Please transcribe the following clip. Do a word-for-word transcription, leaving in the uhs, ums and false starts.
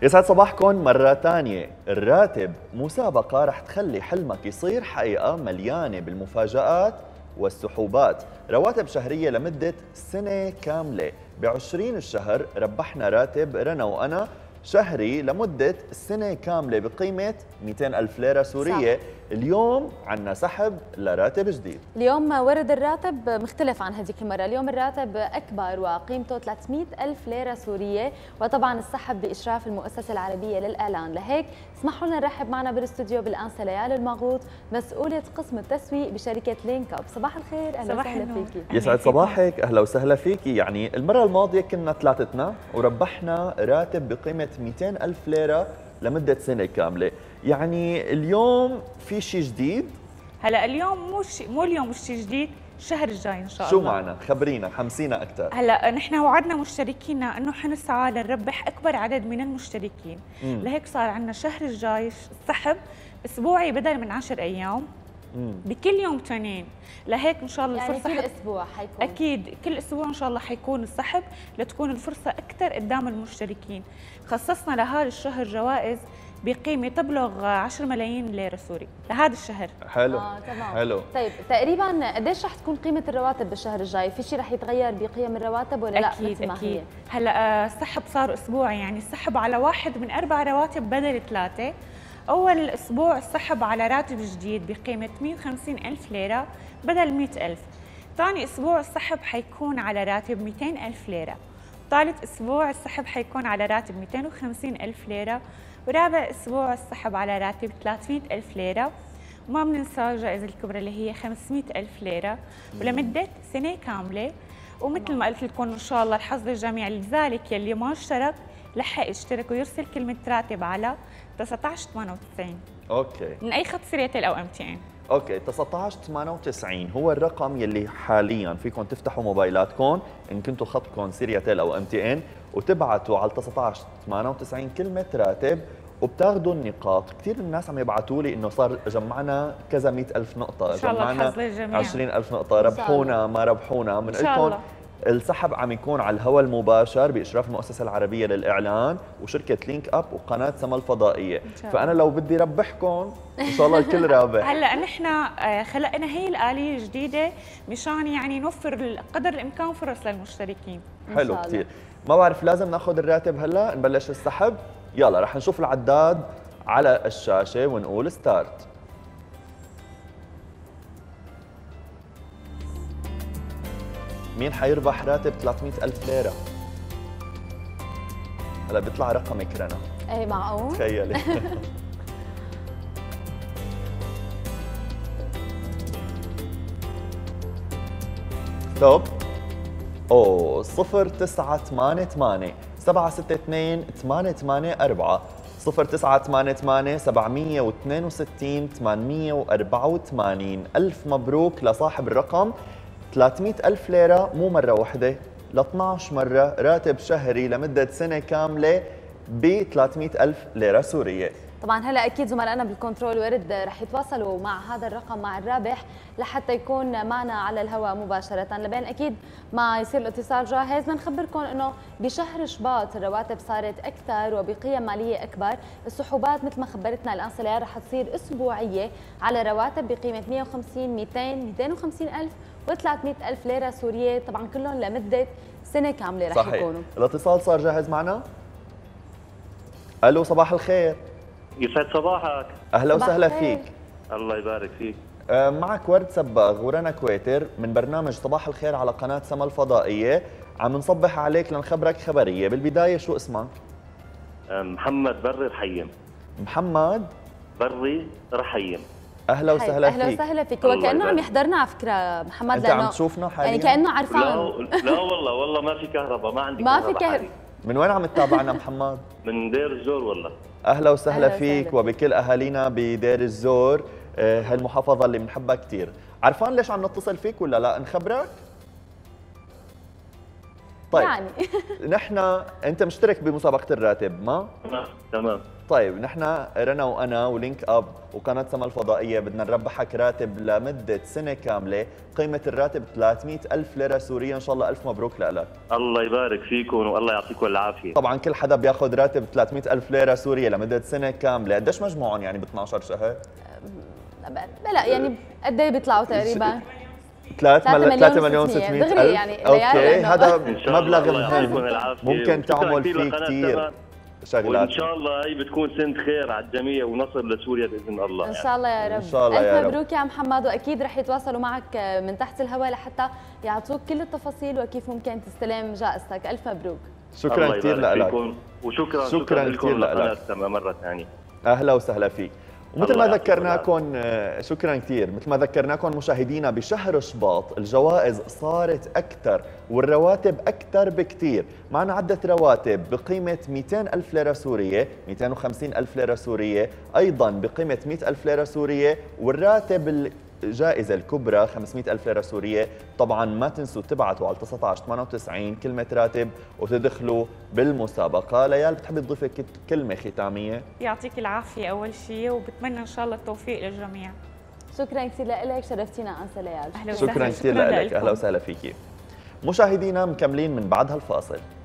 يسعد صباحكم مرة تانية. الراتب مسابقة رح تخلي حلمك يصير حقيقة، مليانة بالمفاجآت والسحوبات. رواتب شهرية لمدة سنة كاملة. بعشرين الشهر ربحنا راتب رنا وأنا شهري لمدة سنة كاملة بقيمة مئتين ألف ليرة سورية. صح. اليوم عنا سحب لراتب جديد. اليوم ورد الراتب مختلف عن هذيك المرة، اليوم الراتب أكبر وقيمته ثلاثمئة ألف ليرة سورية، وطبعا السحب بإشراف المؤسسة العربية للإعلان. لهيك اسمحوا لنا نرحب معنا بالاستوديو بالأنسة ليالي المغروط، مسؤولة قسم التسويق بشركة لينك أب. صباح الخير، أهلا وسهلا فيكي. يسعد صباحك، أهلا وسهلا فيكي. يعني المرة الماضية كنا ثلاثتنا وربحنا راتب بقيمة مئتين ألف ليرة لمدة سنة كاملة. يعني اليوم في شيء جديد؟ هلا اليوم مو شي مو اليوم مش شيء جديد، الشهر الجاي ان شاء شو الله. شو معنا؟ خبرينا، حمسينا اكثر. هلا نحن وعدنا مشتركينا انه حنسعى لنربح اكبر عدد من المشتركين، مم. لهيك صار عندنا الشهر الجاي السحب اسبوعي بدل من عشر ايام، مم. بكل يوم تنين. لهيك ان شاء الله يعني الفرصه كل اسبوع حيكون، اكيد كل اسبوع ان شاء الله حيكون السحب لتكون الفرصه اكثر قدام المشتركين. خصصنا لهذا الشهر جوائز بقيمه تبلغ عشرة ملايين ليره سوري لهذا الشهر. حلو. اه تمام. حلو. طيب تقريبا قديش رح تكون قيمه الرواتب بالشهر الجاي؟ في شيء رح يتغير بقيم الرواتب ولا أكيد لا مثل ما أكيد. هي؟ هلا السحب صار اسبوعي، يعني السحب على واحد من اربع رواتب بدل ثلاثه. اول اسبوع السحب على راتب جديد بقيمه مئة وخمسين ألف ليره بدل مئة ألف. ثاني اسبوع السحب حيكون على راتب مئتين ألف ليره. ثالث اسبوع السحب حيكون على راتب مئتين وخمسين ألف ليره. ورابع اسبوع السحب على راتب ثلاثمئة ألف ليره. وما بننسى الجائزه الكبرى اللي هي خمسمئة ألف ليره ولمده سنه كامله. ومثل ما قلت لكم ان شاء الله الحظ للجميع، لذلك يلي ما اشترك لحق يشترك ويرسل كلمه راتب على تسعة عشر ثمانية وتسعين. اوكي. من اي خط سريتل او ام تي ان. اوكي، تسعة عشر ثمانية وتسعين هو الرقم يلي حاليا فيكم تفتحوا موبايلاتكم ان كنتوا خطكم سيرياتيل او ام تي ان وتبعتوا على تسعة عشر ثمانية وتسعين كلمه راتب وبتاخذوا النقاط. كثير من الناس عم يبعثوا لي انه صار جمعنا كذا مئة ألف نقطه، إن شاء الله جمعنا عشرين ألف نقطه، ربحونا ما ربحونا. بنقول لكم السحب عم يكون على الهواء المباشر بإشراف المؤسسة العربية للإعلان وشركة لينك أب وقناة سما الفضائية. فأنا لو بدي ربحكم إن شاء الله الكل رابح. هلا نحن خلقنا هي الآلية الجديدة مشان يعني نوفر قدر الإمكان فرص للمشتركين. حلو كثير. ما بعرف لازم ناخذ الراتب هلا نبلش السحب؟ يلا رح نشوف العداد على الشاشة ونقول ستارت. مين حيربح راتب ثلاثمئة ألف ليرة؟ هلا بيطلع رقمك رنا. ايه معقول؟ تخيلي. ستوب. اوه صفر تسعة ثمانية ثمانية سبعة ستة اثنين ثمانية ثمانية أربعة صفر تسعة ثمانية ثمانية سبعمئة واثنين وستين ثمانمئة وأربعة وثمانين. ألف مبروك لصاحب الرقم. ثلاثمئة ألف ليرة مو مرة واحدة، ل اثنعش مرة راتب شهري لمدة سنة كاملة ب ثلاثمئة ألف ليرة سورية. طبعا هلا اكيد زملائنا بالكنترول ورد رح يتواصلوا مع هذا الرقم مع الرابح لحتى يكون معنا على الهواء مباشره. لبين اكيد ما يصير الاتصال جاهز بنخبركم انه بشهر شباط الرواتب صارت اكثر وبقيم ماليه اكبر. السحوبات مثل ما خبرتنا الانسه ليالي رح تصير اسبوعيه على رواتب بقيمه مئة وخمسين مئتين مئتين وخمسين ألف وثلاثمئة ألف ليره سوريه، طبعا كلهم لمده سنه كامله رح صحيح. يكونوا. الاتصال صار جاهز معنا؟ الو صباح الخير. يسعد صباحك. اهلا وسهلا فيك. الله يبارك فيك. معك ورد سباغ ورنا كويتر من برنامج صباح الخير على قناة سما الفضائية، عم نصبح عليك لنخبرك خبرية. بالبداية شو اسمك؟ محمد بري رحيم. محمد بري رحيم. اهلا وسهلا فيك. اهلا وسهلا فيك. وكانه عم يحضرنا على فكره محمد، انت عم تشوفنا حاليا يعني كانه عرفان. لا, لا والله والله ما في كهرباء، ما عندي ما كهرباء. في كهرباء. من وين عم تتابعنا محمد؟ من دير الزور والله. اهلا وسهلا أهلا فيك وسهلا. وبكل اهالينا بدير الزور، هالمحافظه اللي بنحبها كثير. عرفان ليش عم نتصل فيك ولا لا نخبرك؟ طيب يعني نحن انت مشترك بمسابقه الراتب ما؟ تمام تمام. طيب نحن رنا وانا ولينك اب وقناه سما الفضائيه بدنا نربحك راتب لمده سنه كامله، قيمه الراتب ثلاثمئة ألف ليره سوريه، ان شاء الله الف مبروك لك. الله يبارك فيكم والله يعطيكم العافيه. طبعا كل حدا بياخذ راتب ثلاثمئة ألف ليره سوريه لمده سنه كامله، قديش مجموعهم يعني ب اثنعش شهر؟ لا يعني قد ايه بيطلعوا تقريبا؟ ثلاثة مليون وستمئة ألف. يعني اوكي هذا مبلغ الله يعطيكم مهم العافية. ممكن تعمل كثير فيه لقناة كثير سما. شغلات. وان شاء الله هي بتكون سنة خير على الجميع ونصر لسوريا باذن الله. ان شاء الله يا رب. ان شاء الله يا الف رب. مبروك يا محمد، واكيد رح يتواصلوا معك من تحت الهواء لحتى يعطوك كل التفاصيل وكيف ممكن تستلم جائزتك. الف مبروك. شكرا كثير لك. وشكرا شكرا كثير لك مرة ثانية. اهلا وسهلا فيك. ومثل ما ذكرناكم شكرا كثير، مثل ما ذكرناكم مشاهدينا بشهر شباط الجوائز صارت اكثر والرواتب اكثر بكثير، معنا عده رواتب بقيمه مئتين ألف ليره سوريه، مئتين وخمسين ألف ليره سوريه، ايضا بقيمه مئة ألف ليره سوريه، والراتب الجائزة الكبرى خمسمئة ألف ليرة سورية. طبعا ما تنسوا تبعتوا على تسعة عشر ثمانية وتسعين كلمة راتب وتدخلوا بالمسابقة. ليال بتحبي تضيفي كلمة ختامية؟ يعطيك العافية أول شيء، وبتمنى إن شاء الله التوفيق للجميع. شكرا كثير لك، شرفتينا أنسة ليال. شكرا كثير لك، أهلا وسهلا فيكي. مشاهدينا مكملين من بعد هالفاصل.